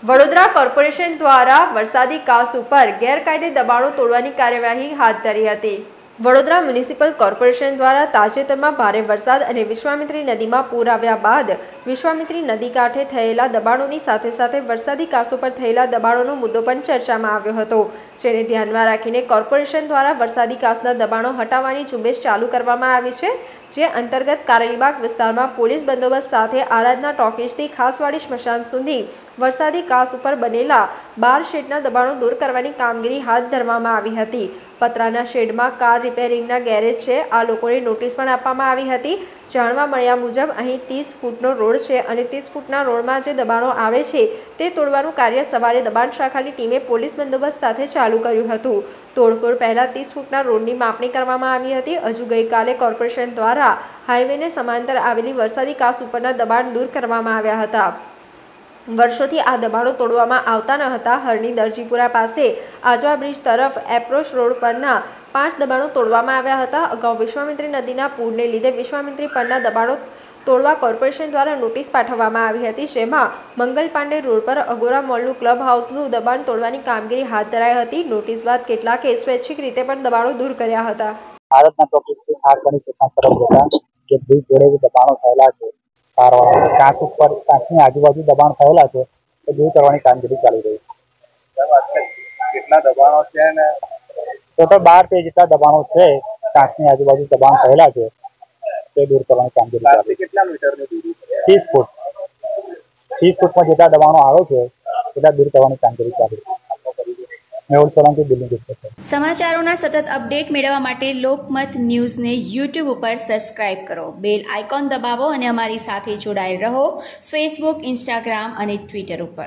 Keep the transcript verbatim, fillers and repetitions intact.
Vadodara corporation દ્વારા વરસાદી કાંસ ઉપર ગેરકાયદે દબાણો તોડવાની કાર્યવાહી હાથ ધરી હતી। વડોદરા મ્યુનિસિપલ કોર્પોરેશન દ્વારા તાજેતરમાં ભારે વરસાદ અને વિશ્વામિત્રી નદીમાં પૂર આવ્યા બાદ વિશ્વામિત્રી નદી કાંઠે થયેલા દબાણોની સાથે સાથે વરસાદી કાંસ ઉપર થયેલા દબાણોનો મુદ્દો પણ ચર્ચામાં આવ્યો હતો, જેને ધ્યાનમાં રાખીને કોર્પોરેશન દ્વારા વરસાદી કાંસના દબાણો હટાવવાની ઝુંબેશ ચાલુ કરવામાં આવી છે, જે અંતર્ગત કારેલીબાગ વિસ્તારમાં પોલીસ બંદોબસ્ત સાથે આરાધના ટોકીઝથી ખાસવાડી સ્મશાન સુધી વરસાદી કાંસ ઉપર બનેલા બાર શેડના દબાણો દૂર કરવાની કામગીરી હાથ ધરવામાં આવી હતી। પતરાના શેડમાં કાર રિપેરિંગના ગેરેજ છે, આ લોકોને નોટિસ પણ આપવામાં આવી હતી। જાણવા મળ્યા મુજબ અહીં ત્રીસ ફૂટનો રોડ છે અને ત્રીસ ફૂટના રોડમાં જે દબાણો આવે છે તે તોડવાનું કાર્ય સવારે દબાણ શાખાની ટીમે પોલીસ બંદોબસ્ત સાથે ચાલુ કર્યું હતું। તોડફોડ પહેલા ત્રીસ ફૂટના રોડની માપણી કરવામાં આવી હતી। હજુ ગઈકાલે કોર્પોરેશન દ્વારા હાઈવેને સમાંતર આવેલી વરસાદી કાંસ ઉપરના દબાણ દૂર કરવામાં આવ્યા હતા। વર્ષોથી આ દબાણો તોડવામાં આવતા ન હતા। હરની દરજીપુરા પાસે આજવા બ્રિજ તરફ એપ્રોચ રોડ પરના પાંચ દબાણો તોડવામાં આવ્યા હતા। અગાઉ વિશ્વામિત્રી નદીના પૂરને લીધે વિશ્વામિત્રી પરના દબાણો તોડવા કોર્પોરેશન દ્વારા નોટિસ પાઠવવામાં આવી હતી, જેમાં મંગલ પાંડે રોડ પર અગોરા મોલનું ક્લબ હાઉસનું દબાણ તોડવાની કામગીરી હાથ ધરાઈ હતી। નોટિસ બાદ કેટલાકે સ્વૈચ્છિક રીતે પણ દબાણો દૂર કર્યા હતા। આરાધના ટોકીઝથી ખાસવાડી સ્મશાન તરફ જતા જે બ્રિજ જોડે દબાણો થયેલા છે, કાંસ ઉપર કાંસની આજુબાજુ દબાણ થયેલા છે તે દૂર કરવાની કામગીરી ચાલી રહી છે। કેટલા દબાણો છે ને ટોટલ બાર તેર જેટલા દબાણો છે, કાંસની આજુબાજુ દબાણ થયેલા છે તે દૂર કરવાની કામગીરી ચાલી કેટલા મીટરની દૂરી ત્રીસ ફૂટ ત્રીસ ફૂટમાં જેટલા દબાણો આવે છે એટલા દૂર કરવાની કામગીરી ચાલી રહી છે। મેહુલ સોલંકી, દિલ્હી ન્યૂઝપેપર। સમાચારોના સતત અપડેટ મેળવવા માટે લોકમત ન્યૂઝને યુટ્યુબ ઉપર સબસ્ક્રાઇબ કરો, બેલ આઇકોન દબાવો અને અમારી સાથે જોડાયેલ રહો ફેસબુક, ઇન્સ્ટાગ્રામ અને ટ્વિટર ઉપર।